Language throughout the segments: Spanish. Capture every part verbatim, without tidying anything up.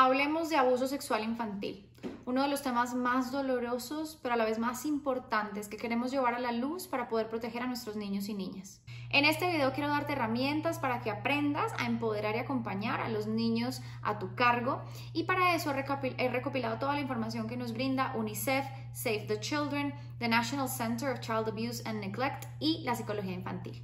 Hablemos de abuso sexual infantil, uno de los temas más dolorosos, pero a la vez más importantes que queremos llevar a la luz para poder proteger a nuestros niños y niñas. En este video quiero darte herramientas para que aprendas a empoderar y acompañar a los niños a tu cargo, y para eso he recopilado toda la información que nos brinda UNICEF, Save the Children, the National Center of Child Abuse and Neglect y la psicología infantil.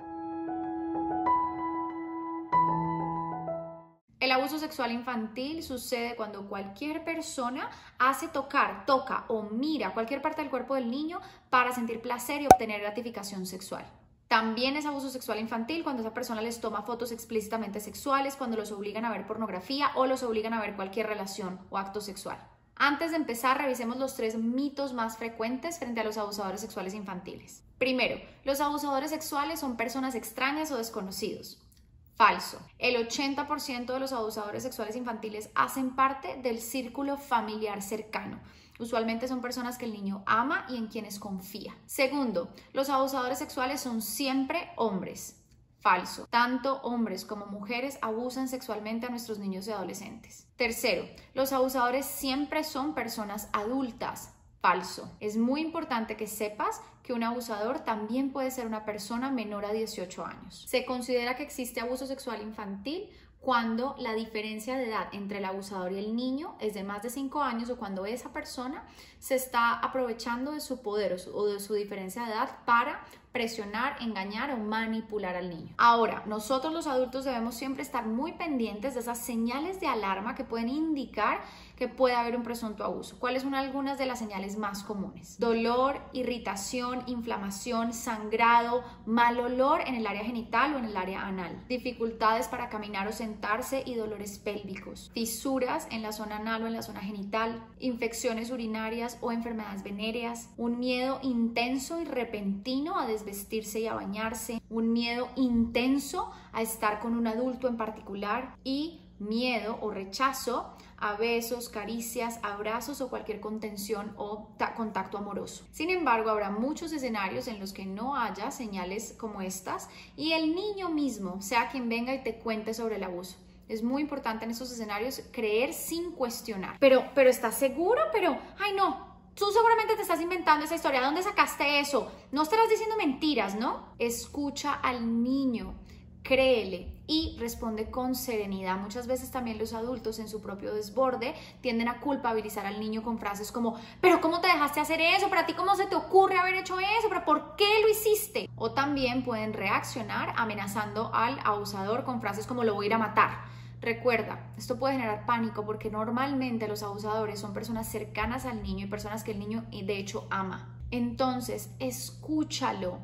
El abuso sexual infantil sucede cuando cualquier persona hace tocar, toca o mira cualquier parte del cuerpo del niño para sentir placer y obtener gratificación sexual. También es abuso sexual infantil cuando esa persona les toma fotos explícitamente sexuales, cuando los obligan a ver pornografía o los obligan a ver cualquier relación o acto sexual. Antes de empezar, revisemos los tres mitos más frecuentes frente a los abusadores sexuales infantiles. Primero, los abusadores sexuales son personas extrañas o desconocidos. Falso. El ochenta por ciento de los abusadores sexuales infantiles hacen parte del círculo familiar cercano. Usualmente son personas que el niño ama y en quienes confía. Segundo, los abusadores sexuales son siempre hombres. Falso. Tanto hombres como mujeres abusan sexualmente a nuestros niños y adolescentes. Tercero, los abusadores siempre son personas adultas. Falso. Es muy importante que sepas que un abusador también puede ser una persona menor a dieciocho años. Se considera que existe abuso sexual infantil cuando la diferencia de edad entre el abusador y el niño es de más de cinco años o cuando esa persona se está aprovechando de su poder o, su, o de su diferencia de edad para presionar, engañar o manipular al niño. Ahora, nosotros los adultos debemos siempre estar muy pendientes de esas señales de alarma que pueden indicar que puede haber un presunto abuso. ¿Cuáles son algunas de las señales más comunes? Dolor, irritación, inflamación, sangrado, mal olor en el área genital o en el área anal, dificultades para caminar o sentarse y dolores pélvicos, fisuras en la zona anal o en la zona genital, infecciones urinarias o enfermedades venéreas, un miedo intenso y repentino a desvestirse y a bañarse, un miedo intenso a estar con un adulto en particular y miedo o rechazo a besos, caricias, abrazos o cualquier contención o contacto amoroso. Sin embargo, habrá muchos escenarios en los que no haya señales como estas y el niño mismo sea quien venga y te cuente sobre el abuso. Es muy importante en estos escenarios creer sin cuestionar. Pero, pero ¿estás seguro? Pero, ay no, tú seguramente te estás inventando esa historia. ¿Dónde sacaste eso? No estarás diciendo mentiras, ¿no? Escucha al niño, créele y responde con serenidad. Muchas veces también los adultos en su propio desborde tienden a culpabilizar al niño con frases como ¿pero cómo te dejaste hacer eso? ¿Para ti cómo se te ocurre haber hecho eso? ¿Pero por qué lo hiciste? O también pueden reaccionar amenazando al abusador con frases como lo voy a ir a matar. Recuerda, esto puede generar pánico porque normalmente los abusadores son personas cercanas al niño y personas que el niño de hecho ama. Entonces, escúchalo.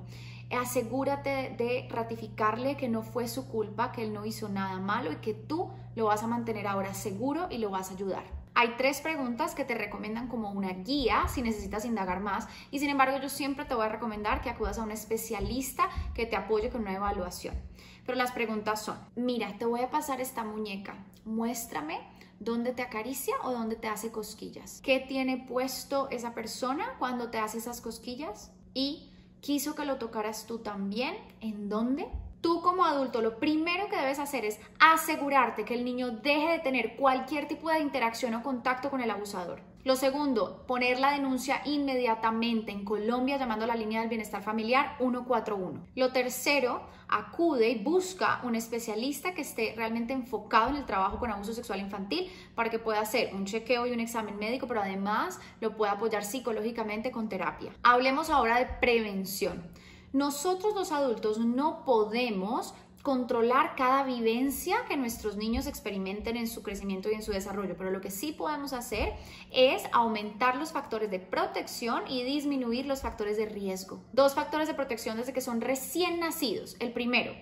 Asegúrate de ratificarle que no fue su culpa, que él no hizo nada malo y que tú lo vas a mantener ahora seguro y lo vas a ayudar. Hay tres preguntas que te recomiendan como una guía si necesitas indagar más y sin embargo yo siempre te voy a recomendar que acudas a un especialista que te apoye con una evaluación. Pero las preguntas son, mira, te voy a pasar esta muñeca, muéstrame dónde te acaricia o dónde te hace cosquillas. ¿Qué tiene puesto esa persona cuando te hace esas cosquillas? Y ¿quiso que lo tocaras tú también? ¿En dónde? Tú como adulto lo primero que debes hacer es asegurarte que el niño deje de tener cualquier tipo de interacción o contacto con el abusador. Lo segundo, poner la denuncia inmediatamente en Colombia llamando a la línea del bienestar familiar uno cuatro uno. Lo tercero, acude y busca un especialista que esté realmente enfocado en el trabajo con abuso sexual infantil para que pueda hacer un chequeo y un examen médico, pero además lo pueda apoyar psicológicamente con terapia. Hablemos ahora de prevención. Nosotros los adultos no podemos controlar cada vivencia que nuestros niños experimenten en su crecimiento y en su desarrollo, pero lo que sí podemos hacer es aumentar los factores de protección y disminuir los factores de riesgo. Dos factores de protección desde que son recién nacidos. El primero,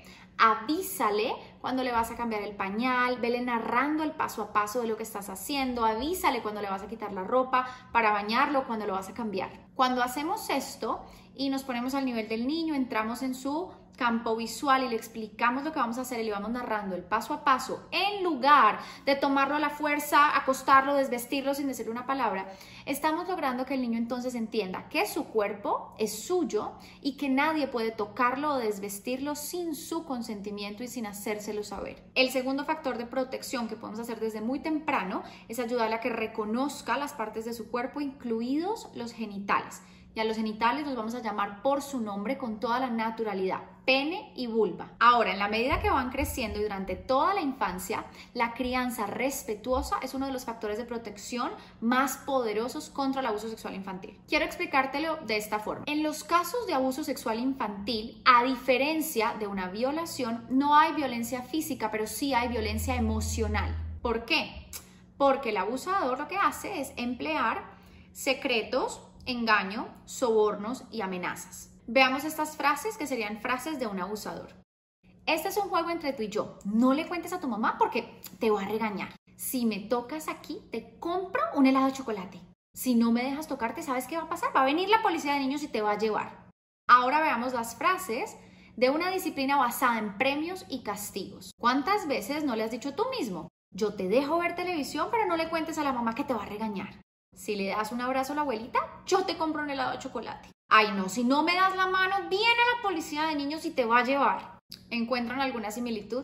avísale cuando le vas a cambiar el pañal, vele narrando el paso a paso de lo que estás haciendo, avísale cuando le vas a quitar la ropa para bañarlo, cuando lo vas a cambiar. Cuando hacemos esto y nos ponemos al nivel del niño, entramos en su campo visual y le explicamos lo que vamos a hacer y le vamos narrando el paso a paso, en lugar de tomarlo a la fuerza, acostarlo, desvestirlo sin decirle una palabra, estamos logrando que el niño entonces entienda que su cuerpo es suyo y que nadie puede tocarlo o desvestirlo sin su consentimiento y sin hacérselo saber. El segundo factor de protección que podemos hacer desde muy temprano es ayudarle a que reconozca las partes de su cuerpo, incluidos los genitales. Y a los genitales los vamos a llamar por su nombre con toda la naturalidad: pene y vulva. Ahora, en la medida que van creciendo y durante toda la infancia, la crianza respetuosa es uno de los factores de protección más poderosos contra el abuso sexual infantil. Quiero explicártelo de esta forma. En los casos de abuso sexual infantil, a diferencia de una violación, no hay violencia física, pero sí hay violencia emocional. ¿Por qué? Porque el abusador lo que hace es emplear secretos, engaño, sobornos y amenazas. Veamos estas frases que serían frases de un abusador. Este es un juego entre tú y yo. No le cuentes a tu mamá porque te va a regañar. Si me tocas aquí, te compro un helado de chocolate. Si no me dejas tocarte, ¿sabes qué va a pasar? Va a venir la policía de niños y te va a llevar. Ahora veamos las frases de una disciplina basada en premios y castigos. ¿Cuántas veces no le has dicho tú mismo? Yo te dejo ver televisión, pero no le cuentes a la mamá que te va a regañar. Si le das un abrazo a la abuelita, yo te compro un helado de chocolate. Ay, no, si no me das la mano, viene la policía de niños y te va a llevar. ¿Encuentran alguna similitud?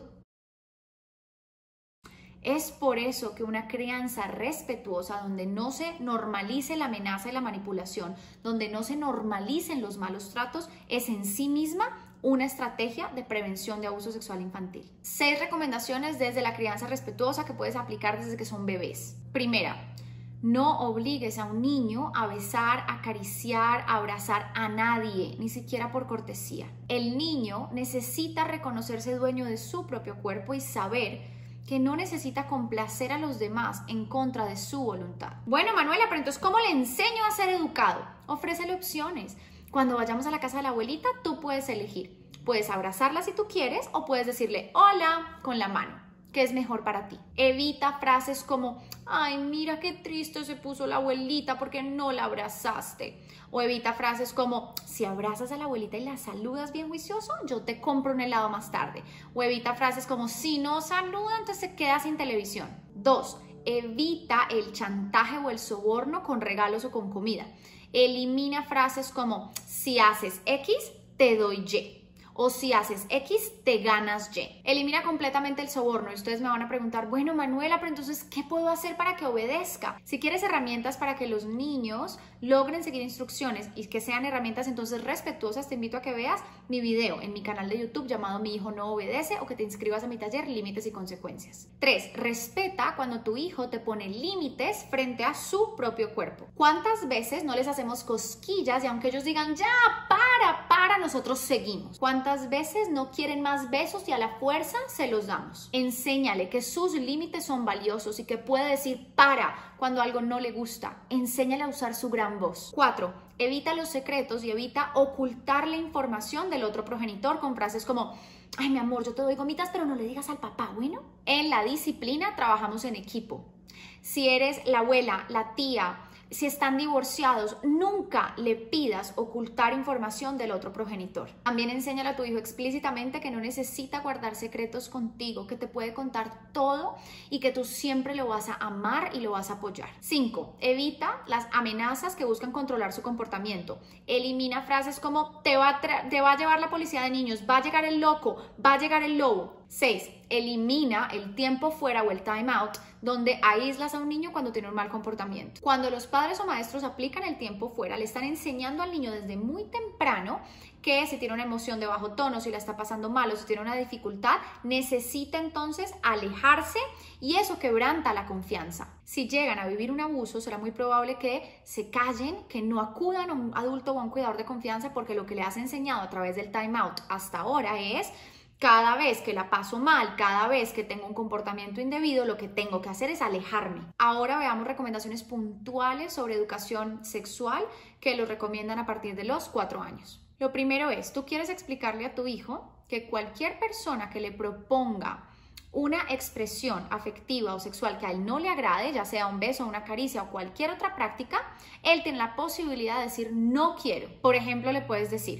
Es por eso que una crianza respetuosa, donde no se normalice la amenaza y la manipulación, donde no se normalicen los malos tratos, es en sí misma una estrategia de prevención de abuso sexual infantil. Seis recomendaciones desde la crianza respetuosa que puedes aplicar desde que son bebés. Primera, no obligues a un niño a besar, acariciar, a abrazar a nadie, ni siquiera por cortesía. El niño necesita reconocerse dueño de su propio cuerpo y saber que no necesita complacer a los demás en contra de su voluntad. Bueno, Manuela, pero entonces, ¿cómo le enseño a ser educado? Ofrécele opciones. Cuando vayamos a la casa de la abuelita, tú puedes elegir. Puedes abrazarla si tú quieres o puedes decirle hola con la mano. ¿Qué es mejor para ti? Evita frases como, ay, mira qué triste se puso la abuelita porque no la abrazaste. O evita frases como, si abrazas a la abuelita y la saludas bien juicioso, yo te compro un helado más tarde. O evita frases como, si no saluda, entonces se queda sin televisión. Dos, evita el chantaje o el soborno con regalos o con comida. Elimina frases como, si haces X, te doy Y. O si haces X, te ganas Y. Elimina completamente el soborno. Y ustedes me van a preguntar, bueno, Manuela, pero entonces, ¿qué puedo hacer para que obedezca? Si quieres herramientas para que los niños logren seguir instrucciones y que sean herramientas entonces respetuosas, te invito a que veas mi video en mi canal de YouTube llamado Mi Hijo No Obedece o que te inscribas a mi taller Límites y Consecuencias. Tres, respeta cuando tu hijo te pone límites frente a su propio cuerpo. ¿Cuántas veces no les hacemos cosquillas y aunque ellos digan, ya, para, para, nosotros seguimos? ¿Cuántas veces no quieren más besos y a la fuerza se los damos? Enséñale que sus límites son valiosos y que puede decir para cuando algo no le gusta. Enséñale a usar su gran voz. Cuatro, evita los secretos y evita ocultar la información del otro progenitor con frases como, ay, mi amor, yo te doy gomitas, pero no le digas al papá, ¿bueno? En la disciplina trabajamos en equipo. Si eres la abuela, la tía, si están divorciados, nunca le pidas ocultar información del otro progenitor. También enséñale a tu hijo explícitamente que no necesita guardar secretos contigo, que te puede contar todo y que tú siempre lo vas a amar y lo vas a apoyar. Cinco, evita las amenazas que buscan controlar su comportamiento. Elimina frases como te va a, te va a llevar la policía de niños, va a llegar el loco, va a llegar el lobo. Seis, elimina el tiempo fuera o el time out donde aíslas a un niño cuando tiene un mal comportamiento. Cuando los padres o maestros aplican el tiempo fuera, le están enseñando al niño desde muy temprano que si tiene una emoción de bajo tono, si la está pasando mal o si tiene una dificultad, necesita entonces alejarse y eso quebranta la confianza. Si llegan a vivir un abuso, será muy probable que se callen, que no acudan a un adulto o a un cuidador de confianza porque lo que le has enseñado a través del time out hasta ahora es: cada vez que la paso mal, cada vez que tengo un comportamiento indebido, lo que tengo que hacer es alejarme. Ahora veamos recomendaciones puntuales sobre educación sexual que los recomiendan a partir de los cuatro años. Lo primero es, tú quieres explicarle a tu hijo que cualquier persona que le proponga una expresión afectiva o sexual que a él no le agrade, ya sea un beso, una caricia o cualquier otra práctica, él tiene la posibilidad de decir no quiero. Por ejemplo, le puedes decir: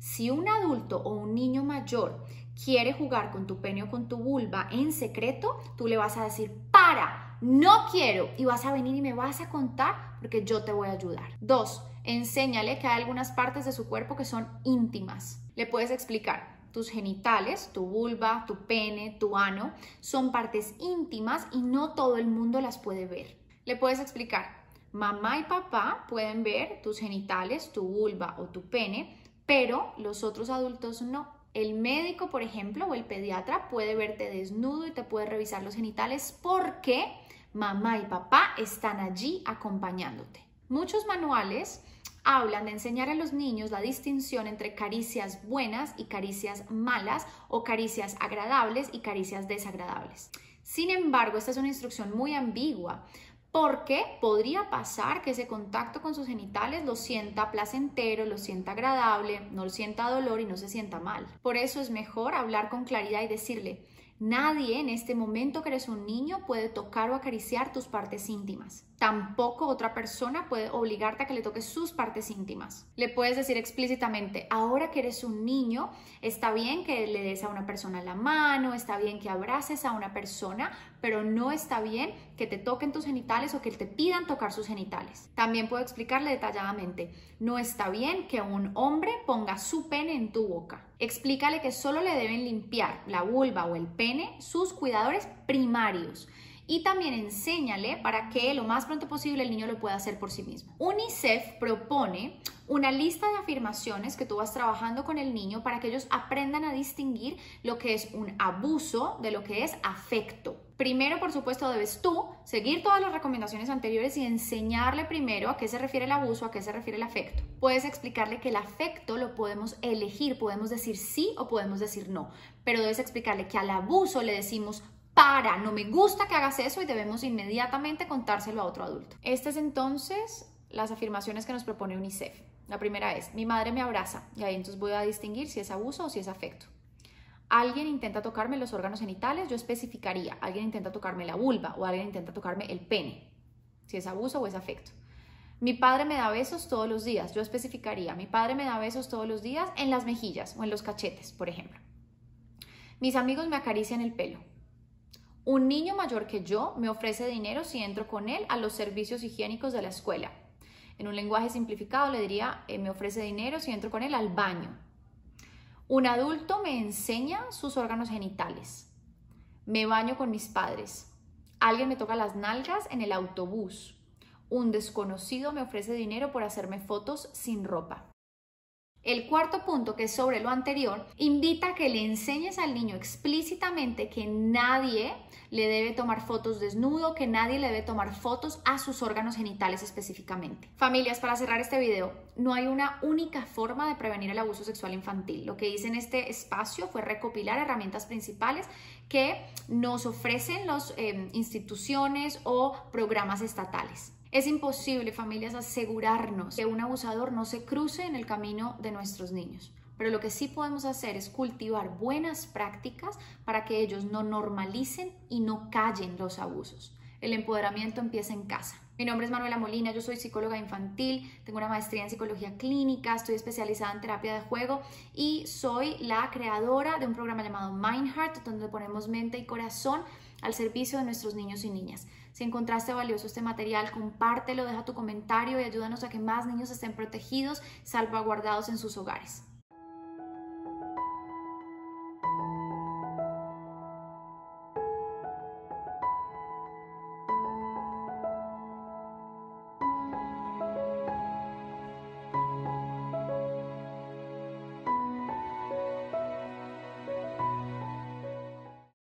Si un adulto o un niño mayor quiere jugar con tu pene o con tu vulva en secreto, tú le vas a decir, para, no quiero, y vas a venir y me vas a contar porque yo te voy a ayudar. Dos, enséñale que hay algunas partes de su cuerpo que son íntimas. Le puedes explicar, tus genitales, tu vulva, tu pene, tu ano, son partes íntimas y no todo el mundo las puede ver. Le puedes explicar, mamá y papá pueden ver tus genitales, tu vulva o tu pene, pero los otros adultos no. El médico, por ejemplo, o el pediatra puede verte desnudo y te puede revisar los genitales porque mamá y papá están allí acompañándote. Muchos manuales hablan de enseñar a los niños la distinción entre caricias buenas y caricias malas o caricias agradables y caricias desagradables. Sin embargo, esta es una instrucción muy ambigua porque podría pasar que ese contacto con sus genitales lo sienta placentero, lo sienta agradable, no lo sienta dolor y no se sienta mal. Por eso es mejor hablar con claridad y decirle, nadie en este momento que eres un niño puede tocar o acariciar tus partes íntimas. Tampoco otra persona puede obligarte a que le toques sus partes íntimas. Le puedes decir explícitamente, ahora que eres un niño, está bien que le des a una persona la mano, está bien que abraces a una persona, pero no está bien que te toquen tus genitales o que te pidan tocar sus genitales. También puedo explicarle detalladamente, no está bien que un hombre ponga su pene en tu boca. Explícale que solo le deben limpiar la vulva o el pene sus cuidadores primarios. Y también enséñale para que lo más pronto posible el niño lo pueda hacer por sí mismo. UNICEF propone una lista de afirmaciones que tú vas trabajando con el niño para que ellos aprendan a distinguir lo que es un abuso de lo que es afecto. Primero, por supuesto, debes tú seguir todas las recomendaciones anteriores y enseñarle primero a qué se refiere el abuso, a qué se refiere el afecto. Puedes explicarle que el afecto lo podemos elegir, podemos decir sí o podemos decir no, pero debes explicarle que al abuso le decimos para, no me gusta que hagas eso y debemos inmediatamente contárselo a otro adulto. Estas es entonces las afirmaciones que nos propone UNICEF. La primera es, mi madre me abraza y ahí entonces voy a distinguir si es abuso o si es afecto. Alguien intenta tocarme los órganos genitales, yo especificaría, alguien intenta tocarme la vulva o alguien intenta tocarme el pene, si es abuso o es afecto. Mi padre me da besos todos los días, yo especificaría, mi padre me da besos todos los días en las mejillas o en los cachetes, por ejemplo. Mis amigos me acarician el pelo. Un niño mayor que yo me ofrece dinero si entro con él a los servicios higiénicos de la escuela. En un lenguaje simplificado le diría, eh, me ofrece dinero si entro con él al baño. Un adulto me enseña sus órganos genitales. Me baño con mis padres. Alguien me toca las nalgas en el autobús. Un desconocido me ofrece dinero por hacerme fotos sin ropa. El cuarto punto, que es sobre lo anterior, invita a que le enseñes al niño explícitamente que nadie le debe tomar fotos desnudo, que nadie le debe tomar fotos a sus órganos genitales específicamente. Familias, para cerrar este video, no hay una única forma de prevenir el abuso sexual infantil. Lo que hice en este espacio fue recopilar herramientas principales que nos ofrecen las eh, instituciones o programas estatales. Es imposible, familias, asegurarnos que un abusador no se cruce en el camino de nuestros niños. Pero lo que sí podemos hacer es cultivar buenas prácticas para que ellos no normalicen y no callen los abusos. El empoderamiento empieza en casa. Mi nombre es Manuela Molina, yo soy psicóloga infantil, tengo una maestría en psicología clínica, estoy especializada en terapia de juego y soy la creadora de un programa llamado MindHeart, donde ponemos mente y corazón al servicio de nuestros niños y niñas. Si encontraste valioso este material, compártelo, deja tu comentario y ayúdanos a que más niños estén protegidos, salvaguardados en sus hogares.